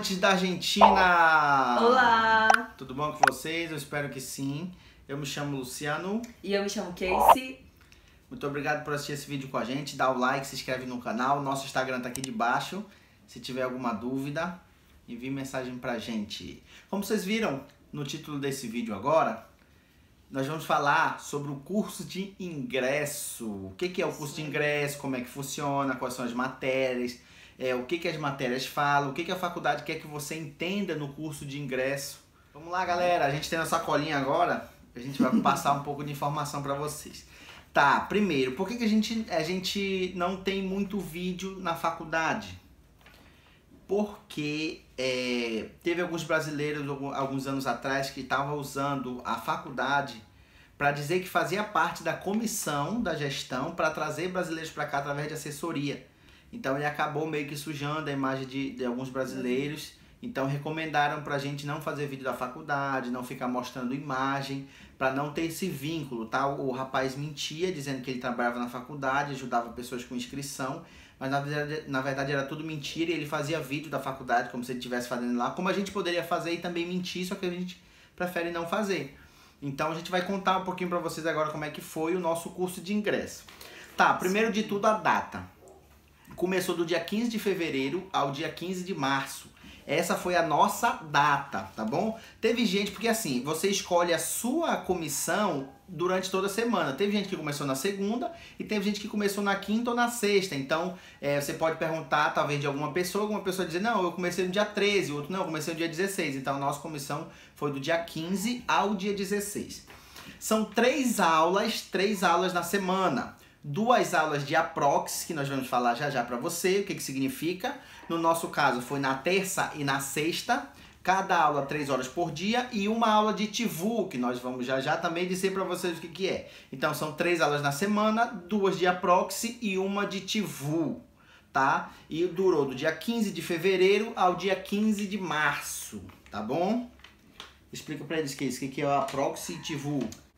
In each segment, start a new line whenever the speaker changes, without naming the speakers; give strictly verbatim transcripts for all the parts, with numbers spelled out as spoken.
amantes da Argentina!
Olá!
Tudo bom com vocês? Eu espero que sim. Eu me chamo Luciano.
E eu me chamo Casey.
Muito obrigado por assistir esse vídeo com a gente. Dá o like, se inscreve no canal. Nosso Instagram tá aqui debaixo. Se tiver alguma dúvida, envie mensagem pra gente. Como vocês viram no título desse vídeo agora, nós vamos falar sobre o curso de ingresso. O que que é o curso de ingresso, como é que funciona, quais são as matérias, é, o que que as matérias falam, o que que a faculdade quer que você entenda no curso de ingresso. Vamos lá, galera, a gente tem a sacolinha agora, a gente vai passar um pouco de informação para vocês. Tá, primeiro, por que que a gente, a gente não tem muito vídeo na faculdade? Porque é, teve alguns brasileiros alguns anos atrás que estavam usando a faculdade para dizer que fazia parte da comissão da gestão para trazer brasileiros para cá através de assessoria. Então ele acabou meio que sujando a imagem de, de alguns brasileiros. Então recomendaram para a gente não fazer vídeo da faculdade, não ficar mostrando imagem, para não ter esse vínculo, tá? O, o rapaz mentia dizendo que ele trabalhava na faculdade, ajudava pessoas com inscrição, mas na verdade, na verdade era tudo mentira e ele fazia vídeo da faculdade como se ele estivesse fazendo lá, como a gente poderia fazer e também mentir, só que a gente prefere não fazer. Então a gente vai contar um pouquinho para vocês agora como é que foi o nosso curso de ingresso. Tá, primeiro de tudo a data. Começou do dia quinze de fevereiro ao dia quinze de março. Essa foi a nossa data, tá bom? Teve gente, porque assim, você escolhe a sua comissão durante toda a semana. Teve gente que começou na segunda e teve gente que começou na quinta ou na sexta. Então, é, você pode perguntar, talvez, de alguma pessoa, alguma pessoa dizer, não, eu comecei no dia treze, o outro, não, eu comecei no dia dezesseis. Então, a nossa comissão foi do dia quinze ao dia dezesseis. São três aulas, três aulas na semana. Duas aulas de aprox, que nós vamos falar já já para você, o que que significa. No nosso caso, foi na terça e na sexta. Cada aula, três horas por dia. E uma aula de Tivu, que nós vamos já já também dizer para vocês o que que é. Então, são três aulas na semana, duas de aprox e uma de Tivu, tá? E durou do dia quinze de fevereiro ao dia quinze de março, tá bom? Explica para eles que é isso, o que que é o aprox e Tivu.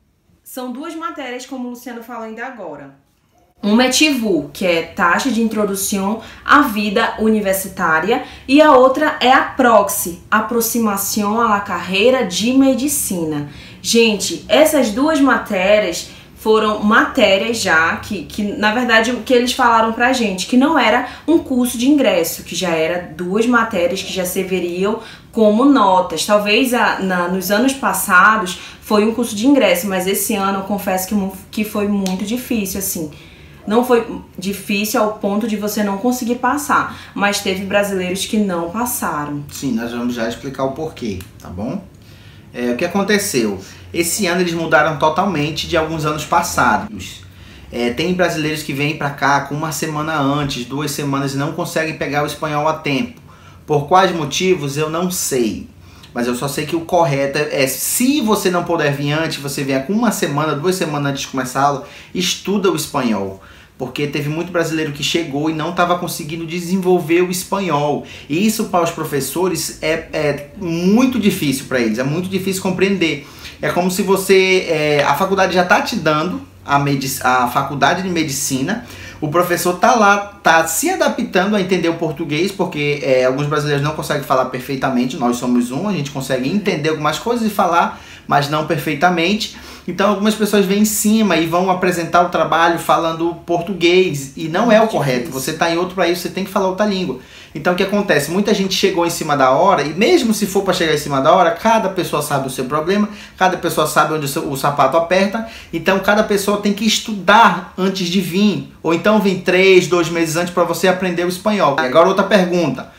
São duas matérias, como o Luciano falou ainda agora. Uma é Tivu, que é taxa de introdução à vida universitária, e a outra é a Proxi, aproximação à carreira de medicina. Gente, essas duas matérias foram matérias já que, que na verdade, o que eles falaram pra gente, que não era um curso de ingresso, que já era duas matérias que já serviriam como notas. Talvez a, na, nos anos passados foi um curso de ingresso, mas esse ano eu confesso que, que foi muito difícil, assim. Não foi difícil ao ponto de você não conseguir passar, mas teve brasileiros que não passaram.
Sim, nós vamos já explicar o porquê, tá bom? É, o que aconteceu? Esse ano eles mudaram totalmente de alguns anos passados. É, tem brasileiros que vêm pra cá com uma semana antes, duas semanas e não conseguem pegar o espanhol a tempo. Por quais motivos eu não sei. Mas eu só sei que o correto é, se você não puder vir antes, você venha com uma semana, duas semanas antes de começar a aula, estuda o espanhol. Porque teve muito brasileiro que chegou e não estava conseguindo desenvolver o espanhol. E isso para os professores é, é muito difícil para eles, é muito difícil compreender. É como se você, é, a faculdade já está te dando, a, medic, a faculdade de medicina, o professor tá lá, tá se adaptando a entender o português, porque é, alguns brasileiros não conseguem falar perfeitamente, nós somos um, a gente consegue entender algumas coisas e falar, mas não perfeitamente. Então algumas pessoas vêm em cima e vão apresentar o trabalho falando português, e não é o correto. Você está em outro país, você tem que falar outra língua. Então o que acontece? Muita gente chegou em cima da hora, e mesmo se for para chegar em cima da hora, cada pessoa sabe o seu problema, cada pessoa sabe onde o, seu, o sapato aperta, então cada pessoa tem que estudar antes de vir, ou então vem três, dois meses antes para você aprender o espanhol. E agora outra pergunta,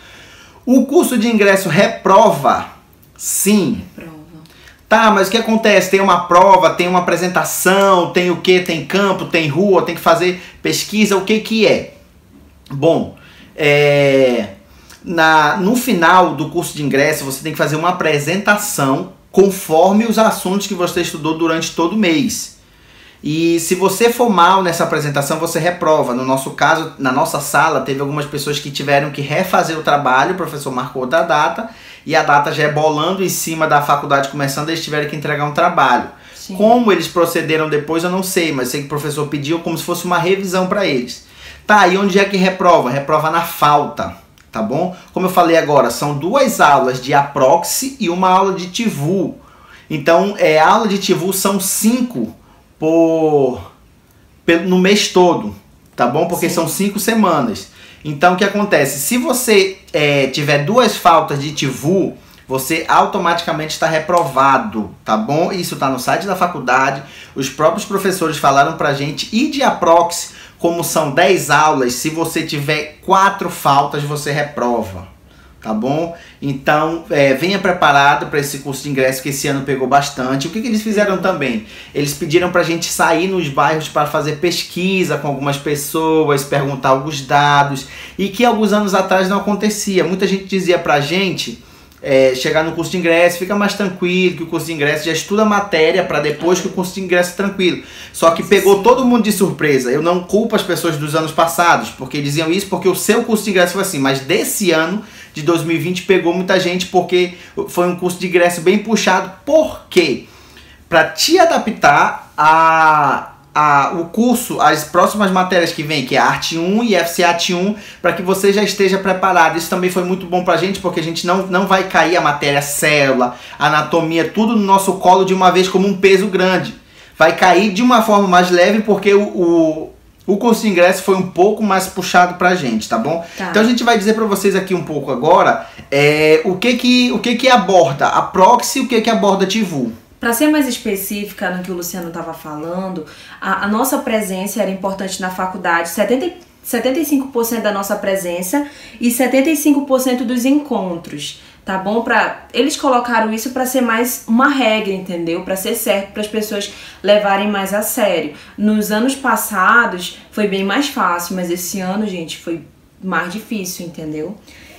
o curso de ingresso reprova? Sim.
Reprova.
Tá, mas o que acontece? Tem uma prova, tem uma apresentação, tem o que? Tem campo, tem rua, tem que fazer pesquisa, o que que é? Bom, é, na, no final do curso de ingresso você tem que fazer uma apresentação conforme os assuntos que você estudou durante todo o mês. E se você for mal nessa apresentação, você reprova. No nosso caso, na nossa sala, teve algumas pessoas que tiveram que refazer o trabalho, o professor marcou outra data, e a data já é bolando em cima da faculdade começando, eles tiveram que entregar um trabalho. Sim. Como eles procederam depois, eu não sei, mas sei que o professor pediu como se fosse uma revisão para eles. Tá, e onde é que reprova? Reprova na falta. tá bom? Como eu falei agora, são duas aulas de Aproxi e uma aula de Tivu. Então, é, a aula de Tivu são cinco por, no mês todo, tá bom? Porque Sim. são cinco semanas. Então, o que acontece? Se você é, tiver duas faltas de Tivu, você automaticamente está reprovado, tá bom? Isso está no site da faculdade, os próprios professores falaram pra gente. E de Aproxi, como são dez aulas, se você tiver quatro faltas, você reprova, tá bom? Então, é, venha preparado para esse curso de ingresso que esse ano pegou bastante. O que, que eles fizeram também? Eles pediram pra gente sair nos bairros para fazer pesquisa com algumas pessoas, perguntar alguns dados, e que alguns anos atrás não acontecia. Muita gente dizia pra gente... É, chegar no curso de ingresso, fica mais tranquilo, que o curso de ingresso já estuda a matéria para depois que o curso de ingresso é tranquilo. Só que pegou todo mundo de surpresa. Eu não culpo as pessoas dos anos passados, porque diziam isso porque o seu curso de ingresso foi assim, mas desse ano, de dois mil e vinte, pegou muita gente porque foi um curso de ingresso bem puxado. Por quê? Para te adaptar a... A, o curso, as próximas matérias que vem, que é Arte um e F C A T um, para que você já esteja preparado. Isso também foi muito bom pra gente, porque a gente não, não vai cair a matéria célula, anatomia, tudo no nosso colo de uma vez como um peso grande. Vai cair de uma forma mais leve, porque o, o, o curso de ingresso foi um pouco mais puxado pra gente, tá bom? Tá. Então a gente vai dizer pra vocês aqui um pouco agora é, o, que que, o que que aborda a Aproxi e o que que aborda Tivu.
Para ser mais específica no que o Luciano estava falando, a, a nossa presença era importante na faculdade, setenta, setenta e cinco por cento da nossa presença e setenta e cinco por cento dos encontros, tá bom? Pra, eles colocaram isso para ser mais uma regra, entendeu? Para ser certo, para as pessoas levarem mais a sério. Nos anos passados foi bem mais fácil, mas esse ano, gente, foi mais difícil, entendeu?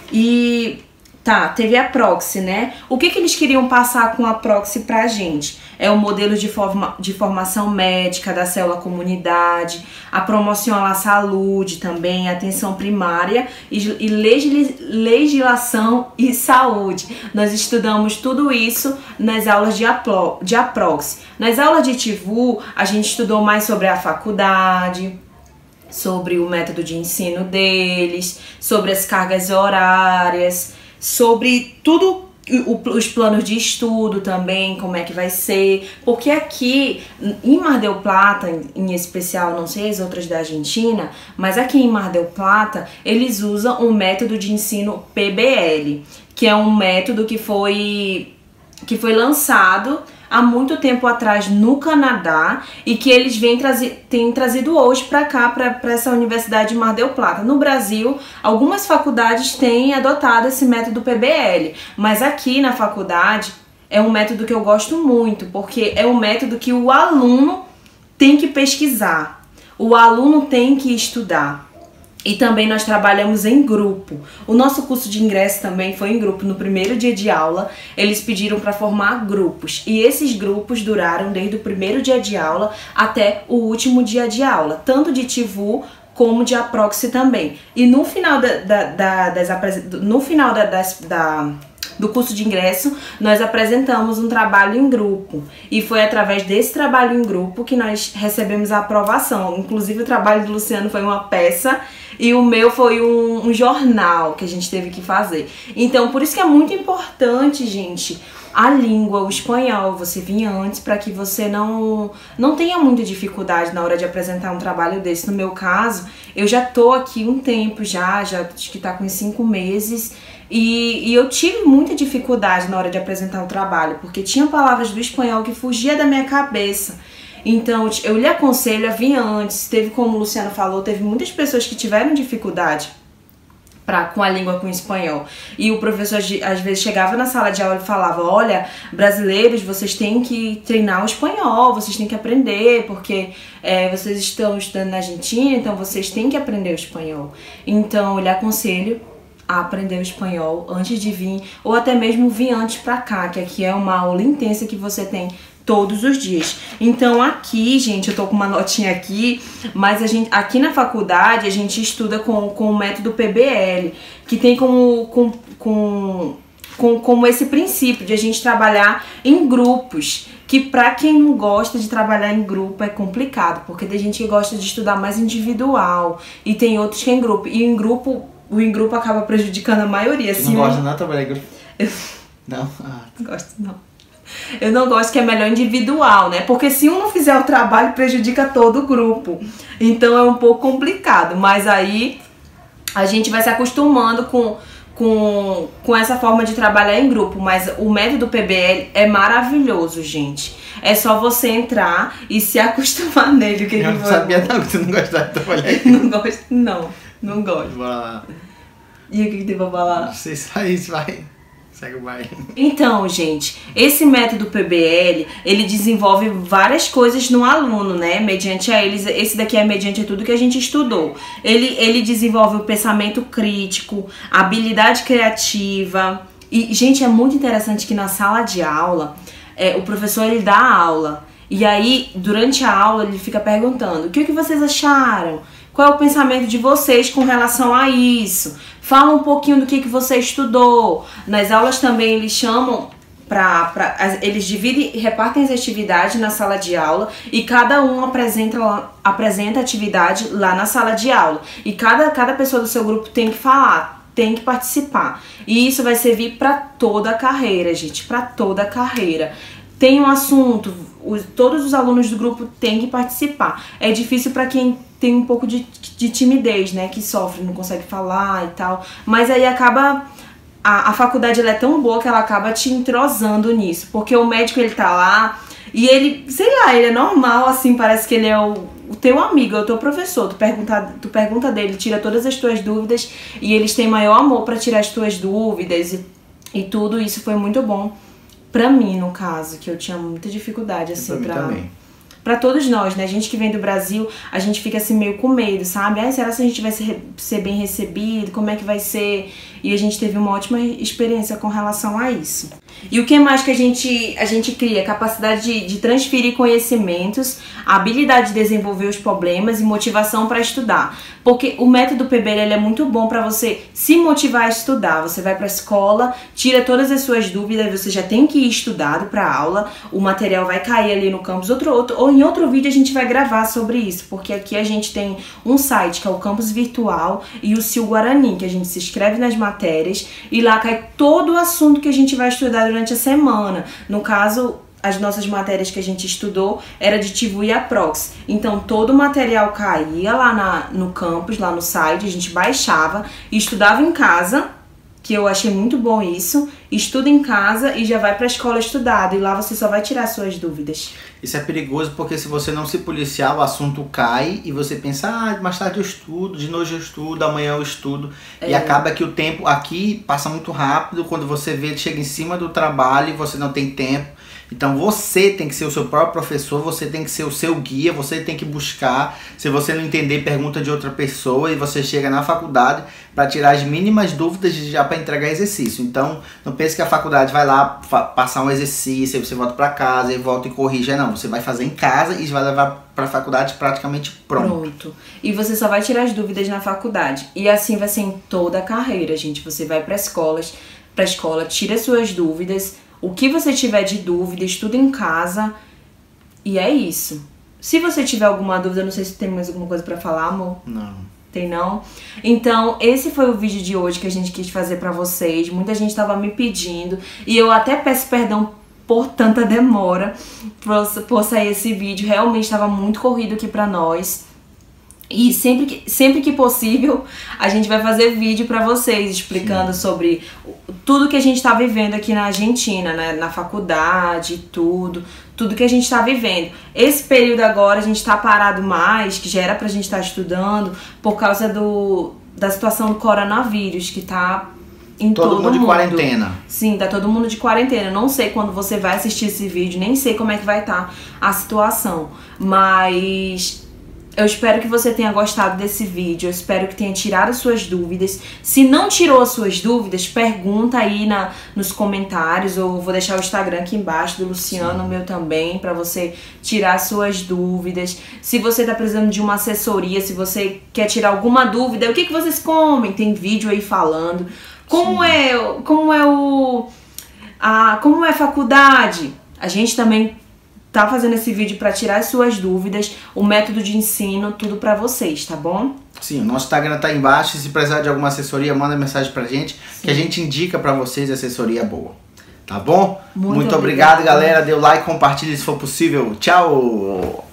E... Tá, teve a Aproxi, né? O que que eles queriam passar com a Aproxi pra gente? É o modelo de, forma, de formação médica da célula comunidade, a promoção à saúde também, a atenção primária e, e legis, legislação e saúde. Nós estudamos tudo isso nas aulas de, Apro, de Aproxi. Nas aulas de Tivu, a gente estudou mais sobre a faculdade, sobre o método de ensino deles, sobre as cargas horárias, sobre tudo, os planos de estudo também, como é que vai ser, porque aqui em Mar del Plata, em especial, não sei as outras da Argentina, mas aqui em Mar del Plata, eles usam um método de ensino P B L, que é um método que foi, que foi lançado há muito tempo atrás no Canadá e que eles vêm trazi têm trazido hoje para cá, para essa Universidade de Mar del Plata. No Brasil, algumas faculdades têm adotado esse método P B L, mas aqui na faculdade é um método que eu gosto muito, porque é um método que o aluno tem que pesquisar, o aluno tem que estudar. E também nós trabalhamos em grupo. O nosso curso de ingresso também foi em grupo. No primeiro dia de aula, eles pediram para formar grupos. E esses grupos duraram desde o primeiro dia de aula até o último dia de aula. Tanto de Tivu como de Aproxi também. E no final, da, da, da, das, no final da, das, da, do curso de ingresso, nós apresentamos um trabalho em grupo. E foi através desse trabalho em grupo que nós recebemos a aprovação. Inclusive, o trabalho do Luciano foi uma peça e o meu foi um, um jornal que a gente teve que fazer. Então, por isso que é muito importante, gente, a língua, o espanhol, você vir antes para que você não, não tenha muita dificuldade na hora de apresentar um trabalho desse. No meu caso, eu já tô aqui um tempo já, já acho que tá com uns cinco meses, e, e eu tive muita dificuldade na hora de apresentar o trabalho, porque tinha palavras do espanhol que fugia da minha cabeça. Então, eu lhe aconselho a vir antes. Teve, como o Luciano falou, teve muitas pessoas que tiveram dificuldade pra, com a língua, com o espanhol. E o professor, às vezes, chegava na sala de aula e falava: olha, brasileiros, vocês têm que treinar o espanhol, vocês têm que aprender, porque é, vocês estão estudando na Argentina, então vocês têm que aprender o espanhol. Então, eu lhe aconselho a aprender o espanhol antes de vir, ou até mesmo vir antes pra cá, que aqui é uma aula intensa que você tem todos os dias. Então aqui, gente, eu tô com uma notinha aqui, mas a gente, aqui na faculdade a gente estuda com, com o método P B L, que tem como, com, com, com, como esse princípio de a gente trabalhar em grupos, que pra quem não gosta de trabalhar em grupo é complicado, porque tem gente que gosta de estudar mais individual e tem outros que é em grupo. E em grupo o em grupo acaba prejudicando a maioria.
Você
assim,
não gosta não de trabalhar em grupo?
Eu...
Não? Ah.
Não gosto não. Eu não gosto que é melhor individual, né? Porque se um não fizer o trabalho, prejudica todo o grupo. Então é um pouco complicado. Mas aí a gente vai se acostumando com, com, com essa forma de trabalhar em grupo. Mas o método P B L é maravilhoso, gente. É só você entrar e se acostumar nele. Que
eu
que
não sabia não que tu não gostava de trabalhar em grupo.
Não gosto, não. Não gosto.
Bora lá.
E o que, que tem pra falar?
Não sei se vai, vai. Segue o baile.
Então, gente, esse método P B L, ele desenvolve várias coisas no aluno, né? Mediante a eles, esse daqui é mediante a tudo que a gente estudou. Ele, ele desenvolve o pensamento crítico, a habilidade criativa. E, gente, é muito interessante que na sala de aula, é, o professor, ele dá a aula. E aí, durante a aula, ele fica perguntando: o que, que vocês acharam? Qual é o pensamento de vocês com relação a isso? Fala um pouquinho do que, que você estudou. Nas aulas também eles chamam, pra, pra, eles dividem, repartem as atividades na sala de aula e cada um apresenta, apresenta a atividade lá na sala de aula. E cada, cada pessoa do seu grupo tem que falar, tem que participar. E isso vai servir para toda a carreira, gente, para toda a carreira. Tem um assunto, os, todos os alunos do grupo têm que participar. É difícil para quem tem um pouco de, de timidez, né? Que sofre, não consegue falar e tal. Mas aí acaba... A, a faculdade ela é tão boa que ela acaba te entrosando nisso. Porque o médico, ele tá lá e ele, sei lá, ele é normal, assim, parece que ele é o, o teu amigo, é o teu professor. Tu pergunta, tu pergunta dele, tira todas as tuas dúvidas e eles têm maior amor pra tirar as tuas dúvidas e, e tudo isso foi muito bom. Pra mim, no caso, que eu tinha muita dificuldade, assim,
pra...
pra...
também.
Pra todos nós, né? A gente que vem do Brasil, a gente fica assim meio com medo, sabe? Ai, será que a gente vai ser, ser bem recebido? Como é que vai ser? E a gente teve uma ótima experiência com relação a isso. E o que mais que a gente, a gente cria? Capacidade de, de transferir conhecimentos, a habilidade de desenvolver os problemas e motivação para estudar. Porque o método P B L ele é muito bom para você se motivar a estudar. Você vai para a escola, tira todas as suas dúvidas, você já tem que ir estudado para a aula, o material vai cair ali no campus, outro, outro, ou em outro vídeo a gente vai gravar sobre isso, porque aqui a gente tem um site que é o Campus Virtual e o Sil Guarani, que a gente se inscreve nas matérias e lá cai todo o assunto que a gente vai estudar durante a semana. No caso, as nossas matérias que a gente estudou era de Tivu e Aprox. Então todo o material caía lá na, no campus, lá no site, a gente baixava e estudava em casa, que eu achei muito bom isso. Estuda em casa e já vai pra escola estudado, e lá você só vai tirar suas dúvidas.
Isso é perigoso porque se você não se policiar, o assunto cai e você pensa, ah, mais tarde eu estudo, de noite eu estudo, amanhã eu estudo. É. E acaba que o tempo aqui passa muito rápido, quando você vê, chega em cima do trabalho e você não tem tempo. Então você tem que ser o seu próprio professor, você tem que ser o seu guia, você tem que buscar. Se você não entender, pergunta de outra pessoa e você chega na faculdade para tirar as mínimas dúvidas já para entregar exercício. Então não pense que a faculdade vai lá passar um exercício, aí você volta para casa e volta e corrige. Não, você vai fazer em casa e vai levar para a faculdade praticamente pronto.
Pronto. E você só vai tirar as dúvidas na faculdade. E assim vai ser em toda a carreira, gente. Você vai para escolas, para escola, tira suas dúvidas. O que você tiver de dúvida, estuda em casa e é isso. Se você tiver alguma dúvida, não sei se tem mais alguma coisa pra falar, amor.
Não.
Tem não? Então, esse foi o vídeo de hoje que a gente quis fazer pra vocês. Muita gente tava me pedindo e eu até peço perdão por tanta demora por, por sair esse vídeo. Realmente estava muito corrido aqui pra nós. E sempre que, sempre que possível, a gente vai fazer vídeo pra vocês, explicando Sim. sobre tudo que a gente tá vivendo aqui na Argentina, né? Na faculdade, tudo, tudo que a gente tá vivendo. Esse período agora a gente tá parado mais, que já era pra gente estar tá estudando, por causa do, da situação do coronavírus, que tá em todo, todo mundo. Todo mundo de quarentena. Sim, tá todo mundo de quarentena. Não sei quando você vai assistir esse vídeo, nem sei como é que vai estar tá a situação, mas... eu espero que você tenha gostado desse vídeo, eu espero que tenha tirado suas dúvidas. Se não tirou as suas dúvidas, pergunta aí na, nos comentários, ou vou deixar o Instagram aqui embaixo do Luciano, o meu também, pra você tirar suas dúvidas. Se você tá precisando de uma assessoria, se você quer tirar alguma dúvida, o que, que vocês comem? Tem vídeo aí falando. Como Sim. é, como é o... A, como é a faculdade? A gente também... tá fazendo esse vídeo para tirar as suas dúvidas, o método de ensino, tudo para vocês, tá bom?
Sim, o nosso Instagram tá aí embaixo. Se precisar de alguma assessoria, manda mensagem pra gente. Sim. Que a gente indica pra vocês a assessoria boa. Tá bom?
Muito,
Muito obrigado, galera. Dê o like, compartilhe se for possível. Tchau!